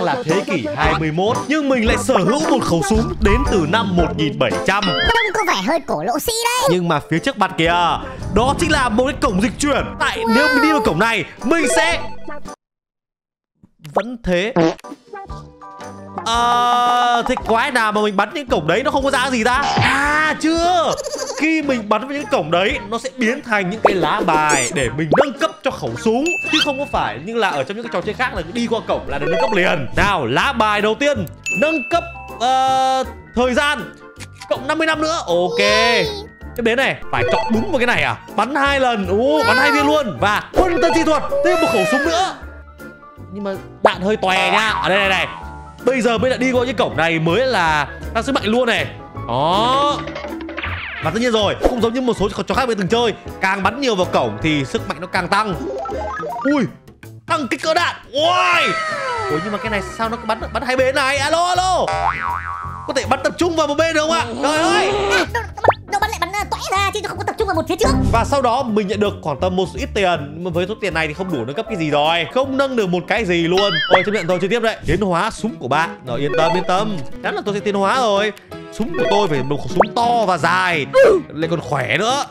đang là thế kỷ 21, nhưng mình lại sở hữu một khẩu súng đến từ năm 1700. Trông có vẻ hơi cổ lỗ sĩ đấy. Nhưng mà phía trước mặt kìa, đó chính là một cái cổng dịch chuyển. Tại nếu mình đi vào cổng này, mình sẽ... Vẫn thế. Thế quái nào mà mình bắn những cổng đấy nó không có ra gì ta? À chưa. Khi mình bắn vào những cổng đấy, nó sẽ biến thành những cái lá bài để mình nâng cấp cho khẩu súng, chứ không có phải như là ở trong những cái trò chơi khác là đi qua cổng là được nâng cấp liền. Nào, lá bài đầu tiên, nâng cấp thời gian cộng 50 năm nữa. Ok. Tiếp đến này, phải cộng đúng một cái này à? Bắn 2 lần, bắn 2 viên luôn. Và huân tân chi thuật, thêm một khẩu súng nữa. Nhưng mà đạn hơi tòe nha. Ở đây này. Bây giờ mới đã đi qua những cổng này mới là tăng sức mạnh luôn này. Đó. Và tất nhiên rồi, cũng giống như một số trò khác bên từng chơi, càng bắn nhiều vào cổng thì sức mạnh nó càng tăng. Ui, tăng kích cỡ đạn. Ui. Ủa nhưng mà cái này sao nó bắn hai bên này? Alo. Có thể bắn tập trung vào một bên được không ạ? Trời ơi. Nó bắn lại bắn toẽ ra chứ nó không có tập trung vào một phía trước. Và sau đó mình nhận được khoảng tầm một ít tiền. Nhưng mà với số tiền này thì không đủ nâng cấp cái gì rồi. Không nâng được một cái gì luôn. Thôi chấp nhận thôi, chơi tiếp đấy. Tiến hóa súng của bạn. Rồi yên tâm. Chắc là tôi sẽ tiến hóa rồi. Súng của tôi phải một khẩu súng to và dài, lại còn khỏe nữa.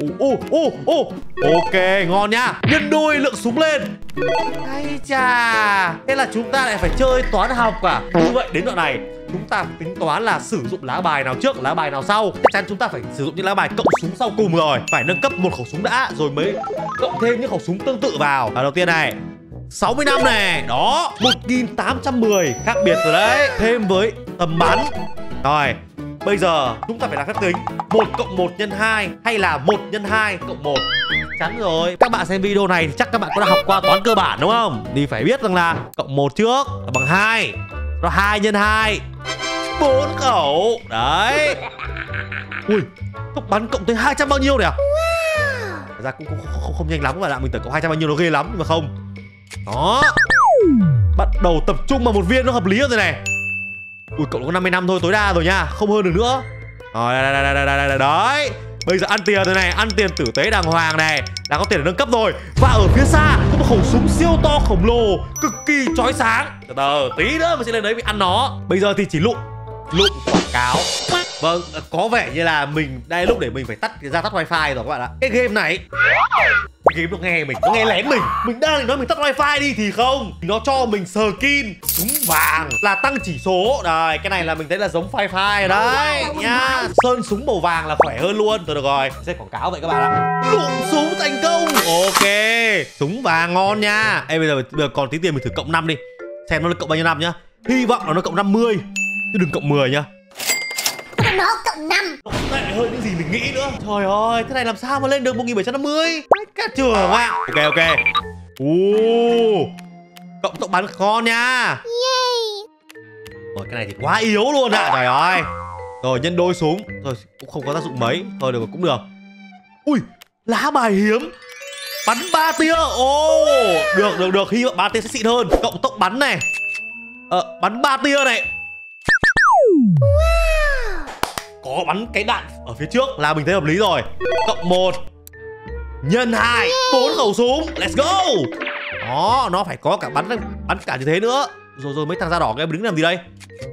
Ok, ngon nhá. Nhân đôi lượng súng lên. Ây chà. Thế là chúng ta lại phải chơi toán học à? Như vậy đến đoạn này chúng ta tính toán là sử dụng lá bài nào trước, lá bài nào sau. Chắc chắn chúng ta phải sử dụng những lá bài cộng súng sau cùng rồi. Phải nâng cấp một khẩu súng đã, rồi mới cộng thêm những khẩu súng tương tự vào. Và đầu tiên này, 60 năm này. Đó, 1810. Khác biệt rồi đấy. Thêm với tầm bắn. Rồi, bây giờ chúng ta phải làm phép tính 1 cộng 1 nhân 2 hay là 1 nhân 2 cộng 1. Chắn rồi. Các bạn xem video này thì chắc các bạn có đã học qua toán cơ bản đúng không? Thì phải biết rằng là cộng 1 trước là bằng 2. Rồi 2 nhân 2 4 khẩu. Đấy. Ui, tốc bắn cộng tới 200 bao nhiêu này à? Thật ra cũng không nhanh lắm, mà là mình tưởng cộng 200 bao nhiêu nó ghê lắm, nhưng mà không. Đó. Bắt đầu tập trung vào một viên nó hợp lý rồi này. Ui, cộng có 50 năm thôi, tối đa rồi nha, không hơn được nữa. Rồi, đây. Đấy. Bây giờ ăn tiền rồi này, ăn tiền tử tế đàng hoàng này, là có tiền để nâng cấp rồi. Và ở phía xa có một khẩu súng siêu to khổng lồ, cực kỳ chói sáng. Từ từ, tí nữa mình sẽ lên đấy mình ăn nó. Bây giờ thì chỉ lụm quảng cáo. Vâng, có vẻ như là mình đây lúc để mình phải tắt wifi rồi các bạn ạ. Cái game này, game nó nghe mình, nó nghe lén mình. Mình đang định nói mình tắt wifi đi thì không, nó cho mình skin súng vàng là tăng chỉ số. Đây, cái này là mình thấy là giống Fi-Fi rồi đấy nha. Sơn súng màu vàng là khỏe hơn luôn. Thôi được rồi, sẽ quảng cáo vậy các bạn ạ. Lụm súng thành công. Ok, súng vàng ngon nha. Ê, bây giờ còn tí tiền mình thử cộng 5 đi, xem nó cộng bao nhiêu năm nhá. Hy vọng là nó cộng 50 chứ đừng cộng 10 nhá. Nó cộng 5. Nó tệ hơn những gì mình nghĩ nữa. Trời ơi, thế này làm sao mà lên được 1750? Cả trường ạ. Ok. Cộng bắn ngon nha. Rồi cái này thì quá yếu luôn ạ. Trời ơi. Rồi nhân đôi súng. Thôi cũng không có tác dụng mấy. Thôi được cũng được. Ui, lá bài hiếm. Bắn 3 tia. Được. Hy vọng 3 tia sẽ xịn hơn. Cộng tốc bắn này. Bắn 3 tia này. Có bắn cái đạn ở phía trước là mình thấy hợp lý rồi. Cộng 1 nhân 2 4 khẩu súng. Let's go. Đó, nó phải có cả bắn cả như thế nữa. Rồi mấy thằng da đỏ cái đứng làm gì đây?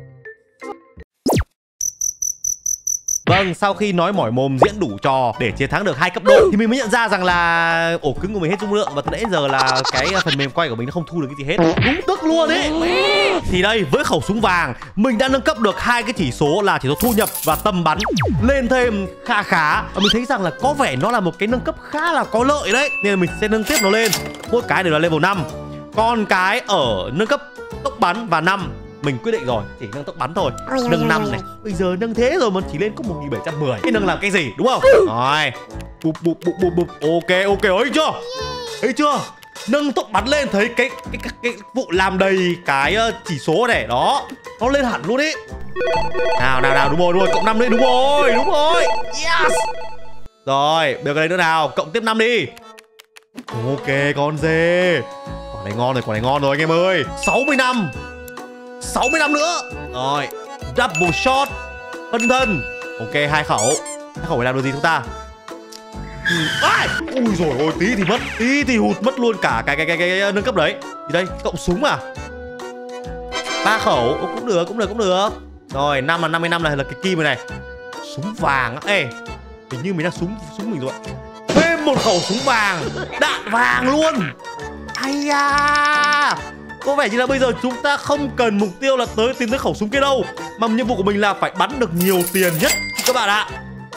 Vâng, sau khi nói mỏi mồm diễn đủ trò để chiến thắng được 2 cấp độ thì mình mới nhận ra rằng là ổ cứng của mình hết dung lượng, và từ nãy giờ là cái phần mềm quay của mình nó không thu được cái gì hết. Đúng tức luôn ấy. Thì đây, với khẩu súng vàng mình đã nâng cấp được 2 cái chỉ số là chỉ số thu nhập và tầm bắn lên thêm khá. Và mình thấy rằng là có vẻ nó là một cái nâng cấp khá là có lợi đấy, nên là mình sẽ nâng tiếp nó lên. Mỗi cái đều là level 5. Còn cái ở nâng cấp tốc bắn và 5 mình quyết định rồi, chỉ nâng tốc bắn thôi. Nâng 5 này. Bây giờ nâng thế rồi mà chỉ lên có 1710. Cái nâng làm cái gì đúng không? Rồi. Bụp. Ok. Thấy chưa? Nâng tốc bắn lên, thấy cái vụ làm đầy cái chỉ số này. Đó. Nó lên hẳn luôn ý. Nào, đúng rồi, cộng 5 đấy, đúng rồi. Yes. Rồi, bây giờ cái đấy nữa nào, cộng tiếp 5 đi. Ok, con dê. Quả này ngon rồi anh em ơi. 60 năm nữa. Rồi, double shot. Phân thân. Ok, 2 khẩu. 2 khẩu phải làm được gì chúng ta? Ui dồi ôi, tí thì hụt mất luôn cả cái nâng cấp đấy. Thì đây, cộng súng à? 3 khẩu. Cũng được, cũng được. Rồi 5 là 55 là cái kim này. Súng vàng á. Ê, hình như mình đang súng mình rồi. Thêm một khẩu súng vàng, đạn vàng luôn. Ai da, có vẻ như là bây giờ chúng ta không cần mục tiêu là tìm tới khẩu súng kia đâu, mà nhiệm vụ của mình là phải bắn được nhiều tiền nhất các bạn ạ.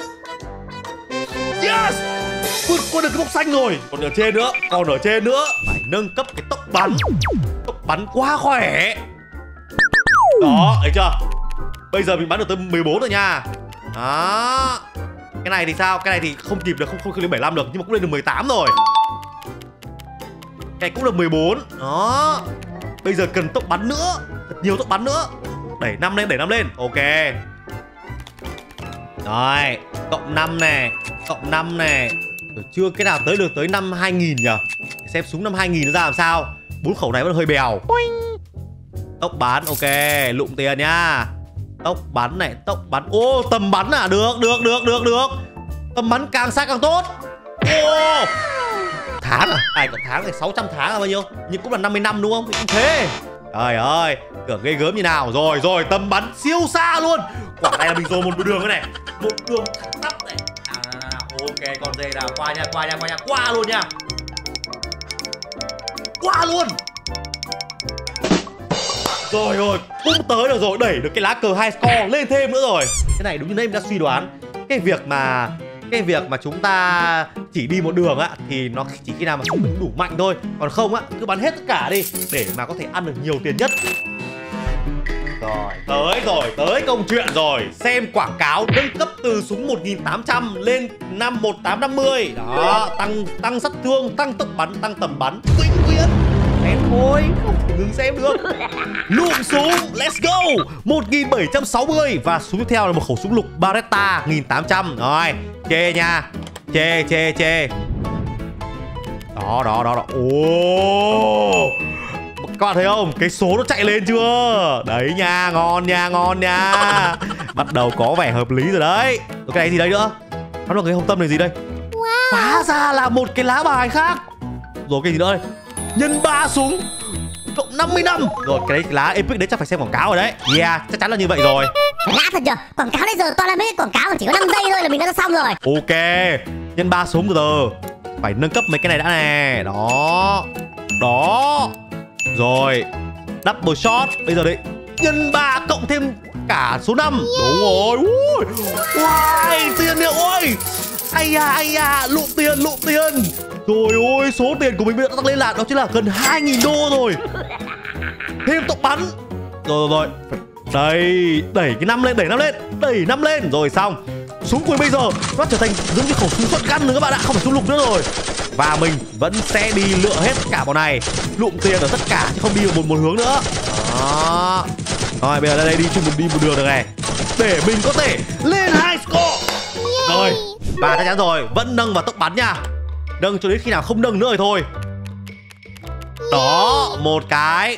Yes, vượt qua được cái mốc xanh rồi. Còn ở trên nữa, phải nâng cấp cái tốc bắn quá khỏe. Đó, thấy chưa? Bây giờ mình bắn được tới 14 rồi nha. Đó. Cái này thì sao? Cái này thì không kịp được, không lên 75 được, nhưng mà cũng lên được 18 rồi. Cái này cũng được 14. Đó. Bây giờ cần tốc bắn nữa, thật nhiều tốc bắn nữa. Đẩy 5 lên. Ok. Rồi, cộng 5 này. Rồi chưa cái nào tới được tới năm 2000 nhỉ? Để xem súng năm 2000 nó ra làm sao. 4 khẩu này vẫn hơi bèo. Tốc bắn, ok, lụm tiền nha. Tốc bắn. Ô, tầm bắn à? Được. Tầm bắn càng xa càng tốt. Ô, tháng à? Có tháng này 600 tháng là bao nhiêu? Nhưng cũng là 50 năm đúng không? Cũng thế. Trời ơi, tưởng ghê gớm như nào. Rồi, tầm bắn siêu xa luôn. Quả này là mình rồi một đường cái này. Một đường tắp này. Ok, con dê nào, qua luôn nha. Qua luôn. Rồi, cũng tới được rồi, đẩy được cái lá cờ high score lên thêm nữa rồi. Cái này đúng như nãy mình đã suy đoán. Cái việc mà chúng ta chỉ đi một đường á thì nó chỉ khi nào mà chúng mình đủ mạnh thôi. Còn không á, cứ bắn hết tất cả đi để mà có thể ăn được nhiều tiền nhất. Rồi, tới công chuyện rồi. Xem quảng cáo nâng cấp từ súng 1800 lên 1850. Đó, tăng sát thương, tăng tốc bắn, tăng tầm bắn. Vĩnh viễn. Em thôi, không thể ngừng xem được. Lụm súng, let's go. 1760. Và súng tiếp theo là một khẩu súng lục Beretta 1800. Rồi, chê nha. Chê. Đó. Ồ, các bạn thấy không? Cái số nó chạy lên chưa? Đấy nha, ngon nha. Bắt đầu có vẻ hợp lý rồi đấy. Cái này gì đây nữa? Nó là cái hồng tâm này gì đây? Hóa ra là một cái lá bài khác. Rồi cái gì nữa đây? Nhân 3 súng cộng 50 năm. Rồi cái đấy, cái lá epic đấy chắc phải xem quảng cáo rồi đấy. Yeah, chắc chắn là như vậy rồi. Lạ thật nhờ, quảng cáo bây giờ toàn là mấy cái quảng cáo mà chỉ có 5 giây thôi là mình đã xong rồi. Ok, nhân 3 súng từ từ. Phải nâng cấp mấy cái này đã nè. Đó. Rồi, double shot. Bây giờ đấy, nhân 3 cộng thêm cả số 5. Đúng rồi. Wow, tiền liệu ơi. Ai da, lụm tiền. Trời ơi, số tiền của mình bây giờ đã tăng lên là đó chính là gần 2.000 đô rồi. Thêm tốc bắn. Rồi. Đây, đẩy cái 5 lên. Rồi xong. Súng của mình bây giờ nó trở thành giống như khẩu súng shotgun nữa các bạn ạ, không phải súng lục nữa rồi. Và mình vẫn sẽ đi lựa hết cả bọn này, lụm tiền ở tất cả chứ không đi ở một hướng nữa. Đó. Rồi bây giờ đây đi một đường được này, để mình có thể lên high score. Rồi, và chắc chắn rồi, vẫn nâng vào tốc bắn nha. Nâng cho đến khi nào không nâng nữa rồi thôi. Đó, một cái.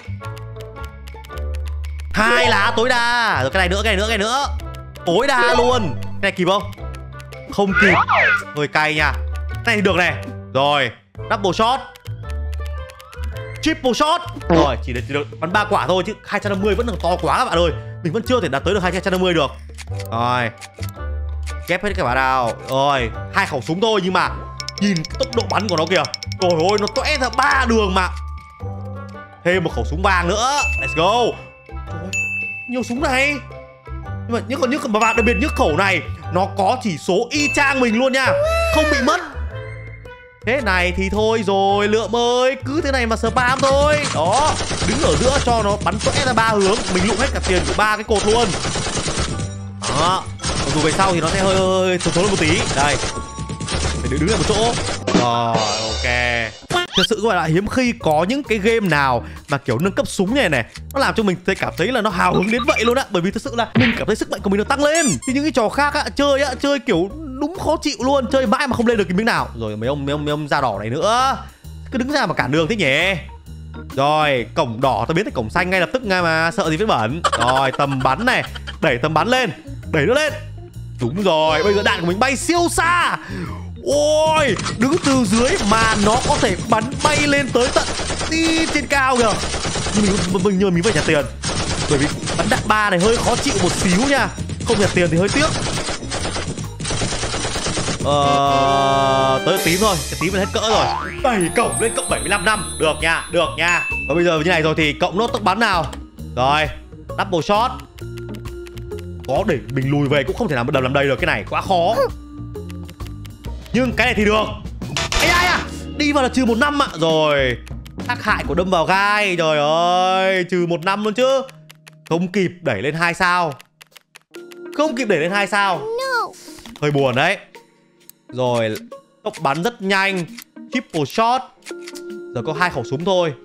2 lá tối đa. Rồi cái này nữa. Tối đa luôn. Cái này kịp không? Không kịp. Hơi cay nha. Cái này thì được này. Rồi, double shot, triple shot. Rồi, chỉ được bắn 3 quả thôi chứ 250 vẫn còn to quá các bạn ơi. Mình vẫn chưa thể đạt tới được 250 được. Rồi, ghép hết các bạn nào. Rồi, 2 khẩu súng thôi nhưng mà nhìn cái tốc độ bắn của nó kìa. Trời ơi, nó toé ra 3 đường mà. Thêm một khẩu súng vàng nữa. Let's go. Trời ơi, nhiều súng này. Nhưng mà bạn đặc biệt những khẩu này nó có chỉ số y chang mình luôn nha, không bị mất. Thế này thì thôi rồi Lượm ơi, cứ thế này mà spam thôi. Đó, đứng ở giữa cho nó bắn toé ra 3 hướng. Mình lụm hết cả tiền của 3 cái cột luôn. Đó, dù về sau thì nó sẽ hơi số lên một tí. Đây, phải đứng ở một chỗ. Rồi, ok. Thật sự các bạn ạ, hiếm khi có những cái game nào mà kiểu nâng cấp súng này nó làm cho mình cảm thấy là nó hào hứng đến vậy luôn á. Bởi vì thật sự là mình cảm thấy sức mạnh của mình nó tăng lên. Thì những cái trò khác á, chơi kiểu đúng khó chịu luôn, chơi mãi mà không lên được cái miếng nào. Rồi mấy ông da đỏ này nữa, cứ đứng ra mà cản đường thế nhỉ. Rồi, cổng đỏ tôi biến thành cổng xanh ngay lập tức ngay mà, sợ gì vết bẩn. Rồi, tầm bắn này, đẩy tầm bắn lên, đẩy nó lên. Đúng rồi, bây giờ đạn của mình bay siêu xa. Ôi, đứng từ dưới mà nó có thể bắn bay lên tới tận đi trên cao kìa. Nhưng mình phải trả tiền. Bởi vì bắn đạn 3 này hơi khó chịu một xíu nha. Không nhặt tiền thì hơi tiếc. Tới tím thôi, cái tím là hết cỡ rồi. 7 cộng lên cộng 75 năm. Được nha, được nha. Và bây giờ như này rồi thì cộng nốt tốc bắn nào. Rồi, double shot. Có để mình lùi về cũng không thể nào đầm làm đây được, cái này quá khó. Nhưng cái này thì được. Ây da, đi vào là trừ 1 năm ạ. Rồi, tác hại của đâm vào gai. Trời ơi, trừ 1 năm luôn chứ. Không kịp đẩy lên 2 sao. Không kịp đẩy lên 2 sao. Hơi buồn đấy. Rồi, tốc bắn rất nhanh. Triple shot. Giờ có 2 khẩu súng thôi.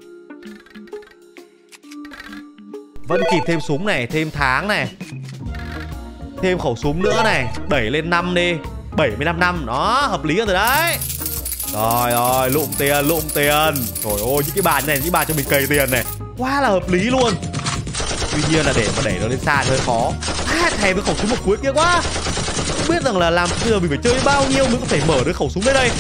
Vẫn kịp thêm súng này, thêm tháng này. Thêm khẩu súng nữa này. Đẩy lên 5 đi. 75 năm. Đó, hợp lý rồi đấy. Rồi, lụm tiền. Trời ơi, những cái bàn này, những bàn cho mình cày tiền này. Quá là hợp lý luôn. Tuy nhiên là để mà đẩy nó lên xa thì hơi khó. Thèm cái khẩu súng một cuối kia quá. Không biết rằng là làm bây giờ mình phải chơi bao nhiêu mới có thể mở được khẩu súng đây.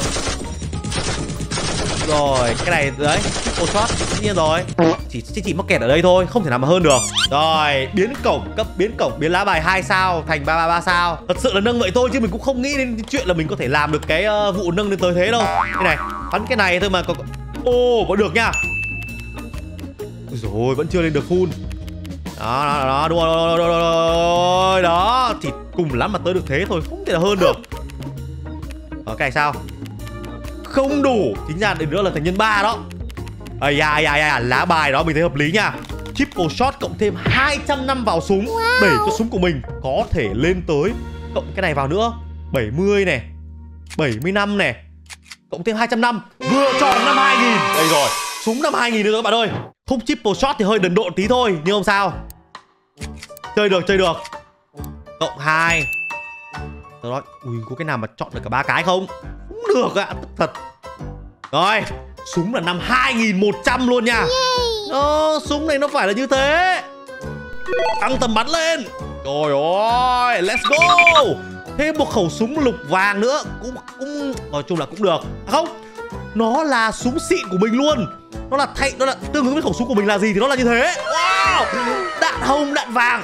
Rồi, cái này đấy, triple shot, tất nhiên rồi. Chỉ mắc kẹt ở đây thôi, không thể nào mà hơn được. Rồi, biến cổng, cấp biến cổng, biến lá bài 2 sao thành 3 sao. Thật sự là nâng vậy thôi chứ mình cũng không nghĩ đến chuyện là mình có thể làm được cái vụ nâng lên tới thế đâu. Cái này, bắn cái này thôi mà có. Ô, có được nha. Rồi, vẫn chưa lên được full. Đó, đúng rồi. Đó, chỉ cùng lắm mà tới được thế thôi, không thể nào hơn được. Ở cái này sao? Không đủ, chính ra đến nữa là thành nhân 3 đó. Lá bài đó mình thấy hợp lý nha. Triple shot cộng thêm 200 năm vào súng. Để cho súng của mình có thể lên tới. Cộng cái này vào nữa 70 này, 75 này. Cộng thêm 200 năm. Vừa tròn năm 2000. Đây rồi, súng năm 2000 nữa các bạn ơi. Khúc triple shot thì hơi đần độn tí thôi, nhưng không sao. Chơi được. Cộng 2. Đó, ui, có cái nào mà chọn được cả 3 cái không? Không được ạ, thật. Rồi, súng là năm 2100 luôn nha. Súng này nó phải là như thế. Tăng tầm bắn lên. Trời ơi, let's go. Thêm một khẩu súng lục vàng nữa. Cũng nói chung là cũng được. Không, nó là súng xịn của mình luôn. Nó là tương ứng với khẩu súng của mình là gì thì nó là như thế. Wow, đạn hồng, đạn vàng.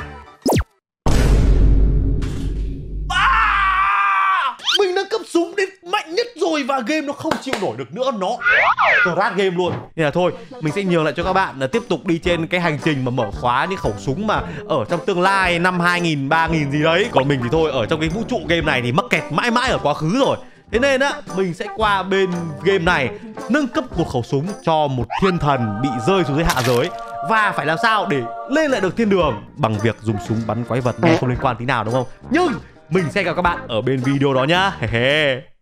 Mình nâng cấp súng đến mạnh nhất rồi và game nó không chịu nổi được nữa, nó crash game luôn. Nên là thôi, mình sẽ nhường lại cho các bạn là tiếp tục đi trên cái hành trình mà mở khóa những khẩu súng mà ở trong tương lai năm 2000, 3000 gì đấy. Còn mình thì thôi, ở trong cái vũ trụ game này thì mắc kẹt mãi mãi ở quá khứ rồi. Thế nên á, mình sẽ qua bên game này nâng cấp một khẩu súng cho một thiên thần bị rơi xuống dưới hạ giới. Và phải làm sao để lên lại được thiên đường bằng việc dùng súng bắn quái vật, không liên quan tí nào đúng không? Nhưng mình sẽ gặp các bạn ở bên video đó nhá.